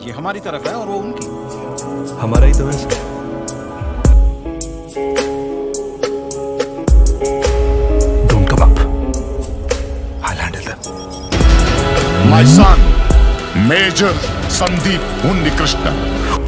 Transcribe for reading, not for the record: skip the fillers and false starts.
ये हमारी तरफ है और वो उनकी। हमारा ही तो है sir. Don't come up. I'll handle them. My son, Major Sandeep Unnikrishna.